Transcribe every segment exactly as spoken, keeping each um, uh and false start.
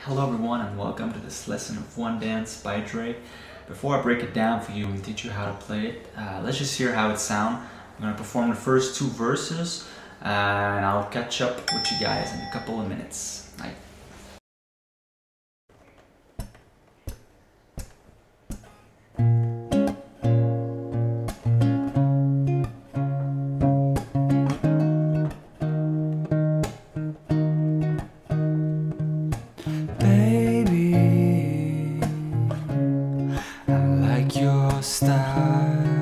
Hello everyone and welcome to this lesson of One Dance by Dre. Before I break it down for you and teach you how to play it, uh, let's just hear how it sounds. I'm going to perform the first two verses uh, and I'll catch up with you guys in a couple of minutes. Bye. Your style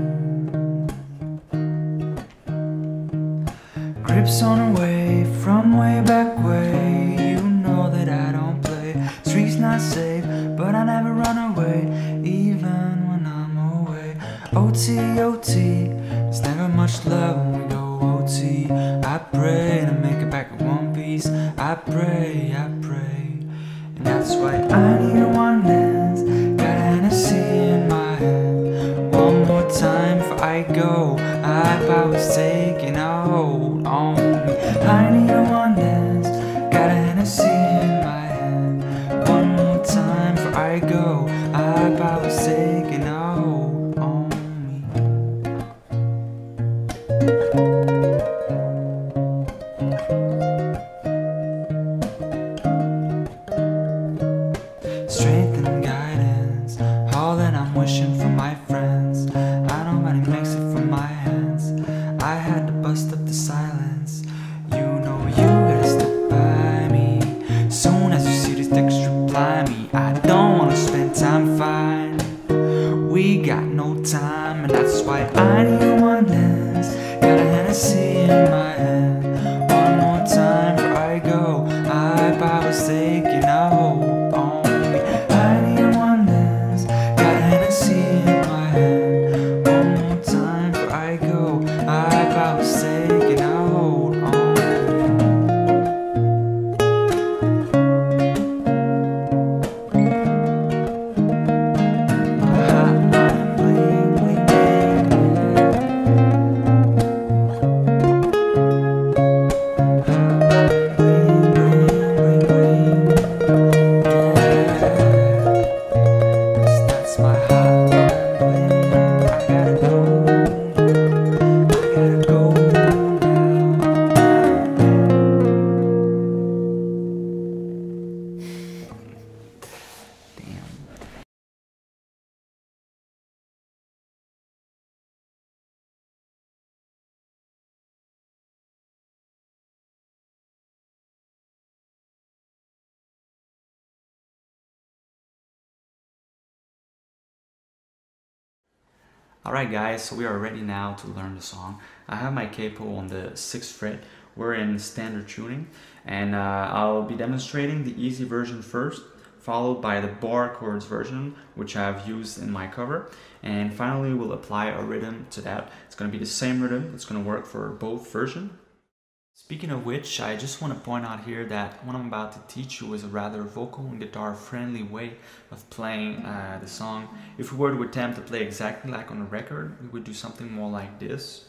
grips on a wave from way back way. You know that I don't play. Streets not safe, but I never run away, even when I'm away. O T, O T, there's never much love when we go O T. I pray to make it back in one piece. I pray, I pray, and that's why I need a one dance. Got Hennessy in my hand. One more time before I go. I was taking a hold on me. I need a one dance. Got a Hennessy in my hand. One more time before I go. I was taking a hold on me. Strength and guidance, all that I'm wishing for my friends. I know nobody makes it from my hands. I had to bust up the silence. You know you gotta step by me. Soon as you see this text, reply me. I don't wanna spend time fighting. We got no time, and that's why I need a one dance. Got a Hennessy in my hand. One more time before I go. I was taking a hold on. I was taking a hold on my hotline bling bling hotline bling bling bling bling. Yeah, yes, that's my hotline bling. I gotta go. Alright guys, so we are ready now to learn the song. I have my capo on the sixth fret. We're in standard tuning, and uh, I'll be demonstrating the easy version first, followed by the bar chords version, which I've used in my cover, and finally we'll apply a rhythm to that. It's going to be the same rhythm. It's going to work for both versions. Speaking of which, I just want to point out here that what I'm about to teach you is a rather vocal and guitar friendly way of playing uh, the song. If we were to attempt to play exactly like on the record, we would do something more like this.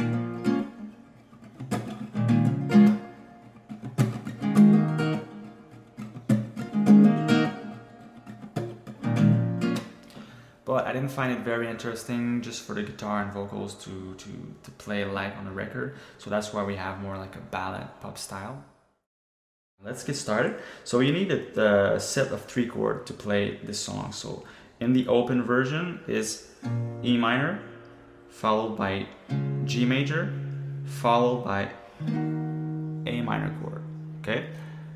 But I didn't find it very interesting just for the guitar and vocals to, to, to play like on the record. So that's why we have more like a ballad pop style. Let's get started. So you need a, a set of three chords to play this song. So in the open version is E minor, followed by G major, followed by A minor chord, okay?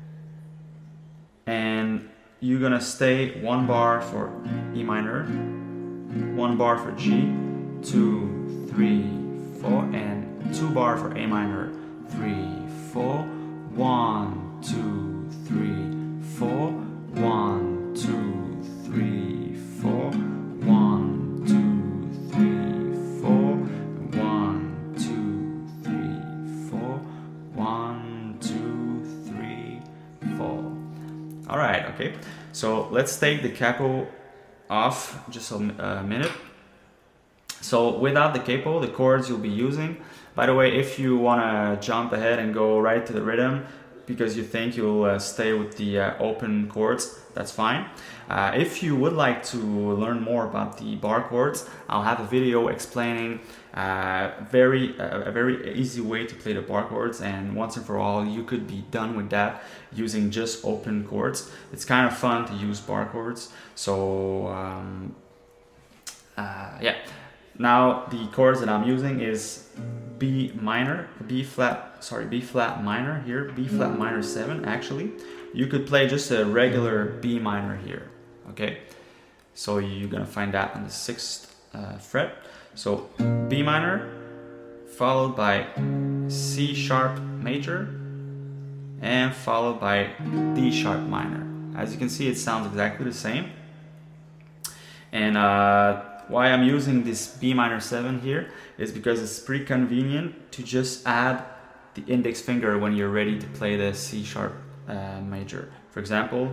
And you're gonna stay one bar for E minor, one bar for G, two, three, four, and two bar for A minor, three, four, one, two, three, four, one, two, three, four, one, two, three, four, one, two, three, four, one, two, three, four. All right, okay. So let's take the capo off just a uh, minute. So without the capo, the chords you'll be using. By the way, if you want to jump ahead and go right to the rhythm, because you think you'll uh, stay with the uh, open chords, that's fine. Uh, if you would like to learn more about the bar chords, I'll have a video explaining uh, very uh, a very easy way to play the bar chords, and once and for all you could be done with that using just open chords. It's kind of fun to use bar chords. So um, uh, yeah, now the chords that I'm using is B minor, B flat, sorry, B flat minor here, B flat minor seven actually. You could play just a regular B minor here, okay? So you're gonna find that on the sixth uh, fret. So B minor, followed by C sharp major, and followed by D sharp minor. As you can see, it sounds exactly the same. And uh, why I'm using this B minor seven here is because it's pretty convenient to just add the index finger when you're ready to play the C sharp uh, major. For example,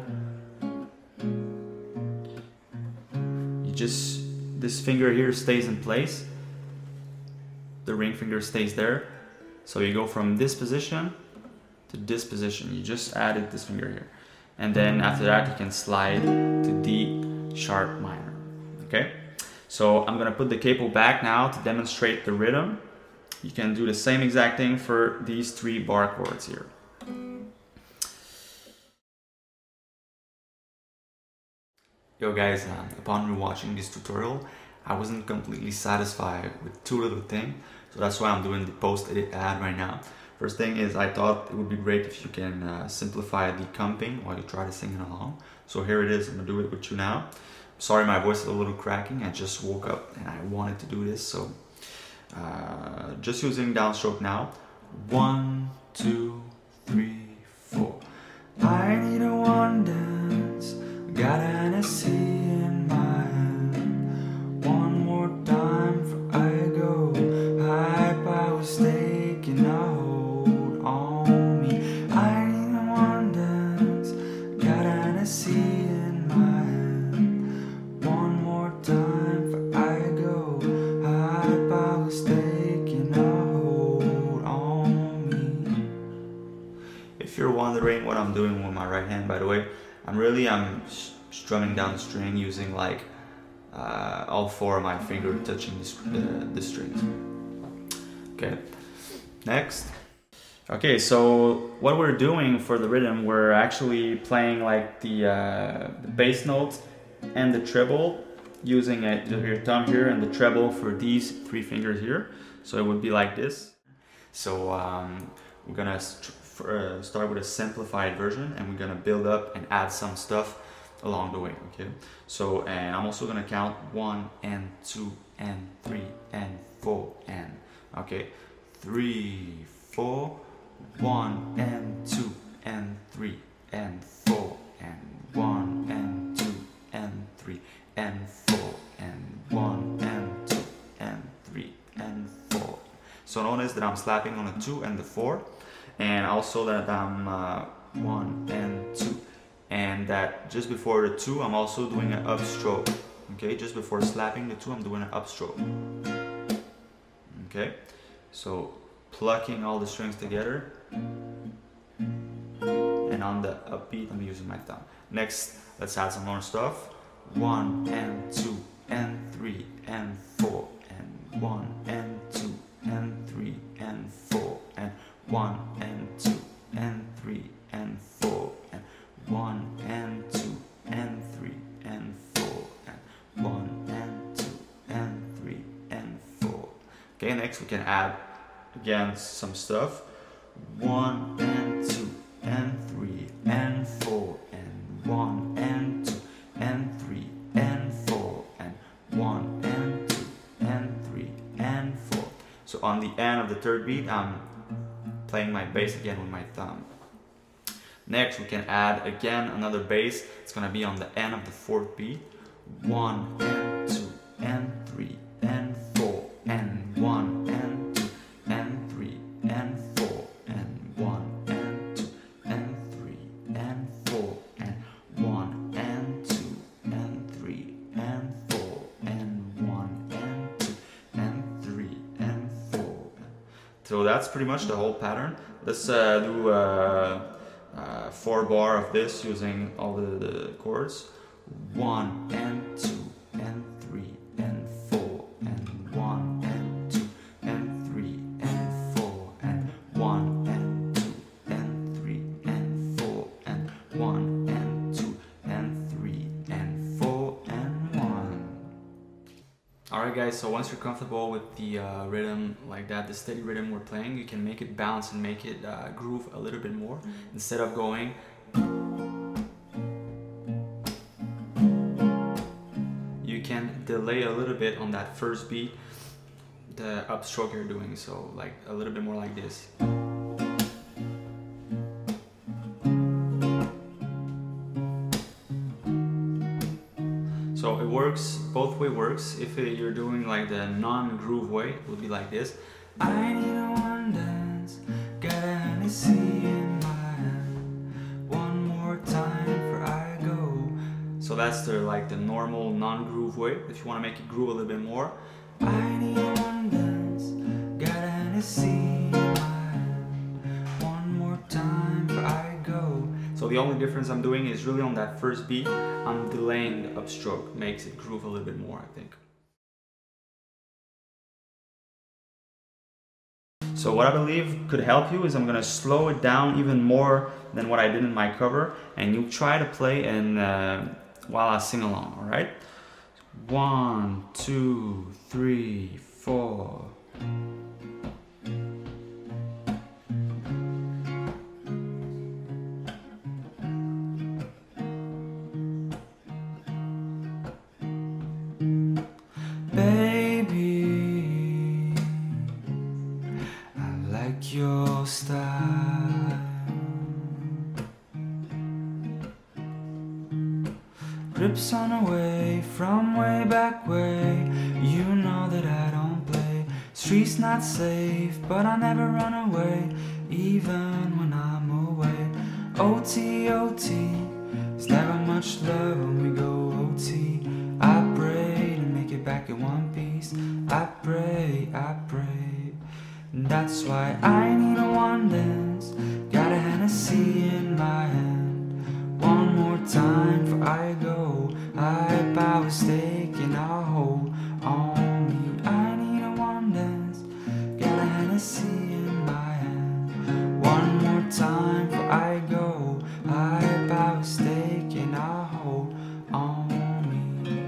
you just, this finger here stays in place, the ring finger stays there, so you go from this position to this position. You just added this finger here, and then after that you can slide to D sharp minor. Okay, so I'm gonna put the capo back now to demonstrate the rhythm. You can do the same exact thing for these three bar chords here. Yo guys, um, upon rewatching this tutorial, I wasn't completely satisfied with two little things, so that's why I'm doing the post-edit ad right now. First thing is, I thought it would be great if you can uh, simplify the comping while you try to sing it along. So here it is, I'm gonna do it with you now. Sorry, my voice is a little cracking. I just woke up and I wanted to do this, so uh, just using downstroke now. One, two, three, four. I need a one dance, got an Hennessy in my hand. One more time before I go. Hype, I was taking a hold on me. I need a one dance, got an Hennessy in my hand. One more time before I go. Hype, I was taking a hold on me. If you're wondering what I'm doing with my right hand, by the way, I'm really I'm strumming down the string using like uh, all four of my fingers touching the, the, the strings. Okay, next. Okay, so what we're doing for the rhythm, we're actually playing like the, uh, the bass notes and the treble using a, your thumb here and the treble for these three fingers here. So it would be like this. So um, we're gonna st uh, start with a simplified version, and we're gonna build up and add some stuff along the way. Okay, so and I'm also gonna count one and two and three and four and okay, three, four, one and two and three and four and one and two and three and four and one and two and three and four. So notice that I'm slapping on the two and the four, and also that I'm uh, one and two, and that just before the two I'm also doing an upstroke. Okay, just before slapping the two I'm doing an upstroke. Okay, so plucking all the strings together, and on the upbeat I'm using my thumb. Next, let's add some more stuff. One and two and three and four and one and two and three and four and one and two and three and four and one and two and three and four and one and two and three and four. Okay, next we can add again some stuff. One and two and three and four and one and two and three and four and one and two and three and four. So on the end of the third beat I'm playing my bass again with my thumb. Next we can add again another bass. It's gonna be on the end of the fourth beat. One and two and three and four and one and two and three and four and one and two and three and four and one and two and three and four and one and two and three and four. So that's pretty much the whole pattern. Let's uh, do uh, uh, four bar of this using all the, the chords. One and two and three and four and one and two and three and four and one and two and three and four and one and two and three and four and one. Alright guys, so once you're comfortable with the uh, rhythm like that, the steady rhythm we're playing, you can make it bounce and make it uh, groove a little bit more. Instead of going you can delay a little bit on that first beat, the upstroke you're doing, so like a little bit more like this. So it works, both way works. If it, you're doing like the non-groove way, it will be like this. I need a one dance, got a Hennessy in my hand. One more time for I go. So that's the like the normal non-groove way. If you want to make it groove a little bit more, I need a one dance, got a Hennessy in my hand. One more time for I go. so the only difference I'm doing is really on that first beat, I'm delaying the upstroke, makes it groove a little bit more, I think. So what I believe could help you is I'm gonna slow it down even more than what I did in my cover, and you try to play and uh, while I sing along, all right? One, two, three, four. Baby, I like your style. Grips on away from way back way. You know that I don't play. Streets not safe, but I never run away, even when I'm away. O T, O T, there's never much love when we go O T. I pray to make it back in one piece. I pray, I pray. And that's why I need a one dance. Got a Hennessy in my hand. One more time for I go. I power stake and I'll hold on me. I need a one dance. Got a Hennessy in my hand. One more time for I go. I power stake and I'll hold on me.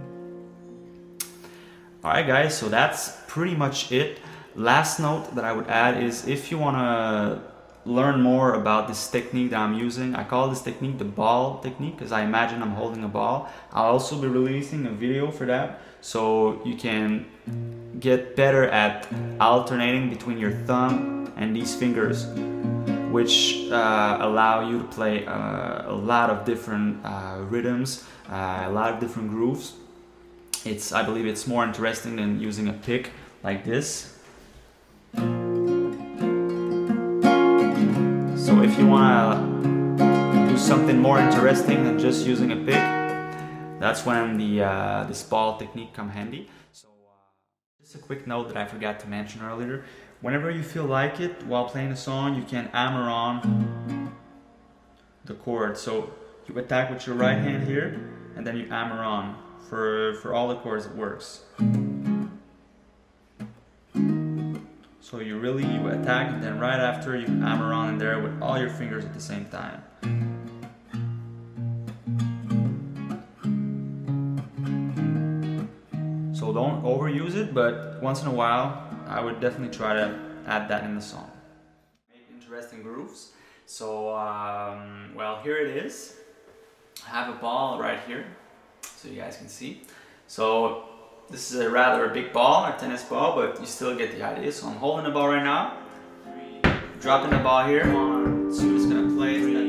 Alright guys, so that's pretty much it. Last note that I would add is if you want to learn more about this technique that I'm using, I call this technique the ball technique because I imagine I'm holding a ball. I'll also be releasing a video for that so you can get better at alternating between your thumb and these fingers, which uh, allow you to play uh, a lot of different uh, rhythms, uh, a lot of different grooves. It's, I believe it's more interesting than using a pick like this. So if you want to do something more interesting than just using a pick, that's when the uh, this ball technique come handy. So uh, just a quick note that I forgot to mention earlier. Whenever you feel like it while playing a song, you can hammer on the chord. So you attack with your right hand here, and then you hammer on. For, for all the chords it works. So you really you attack, and then right after you hammer on in there with all your fingers at the same time. So don't overuse it, but once in a while I would definitely try to add that in the song. Make interesting grooves. So um, well, here it is. I have a ball right here, so you guys can see. So this is a rather big ball, a tennis ball, but you still get the idea. So I'm holding the ball right now, dropping the ball here. One, two, just gonna play.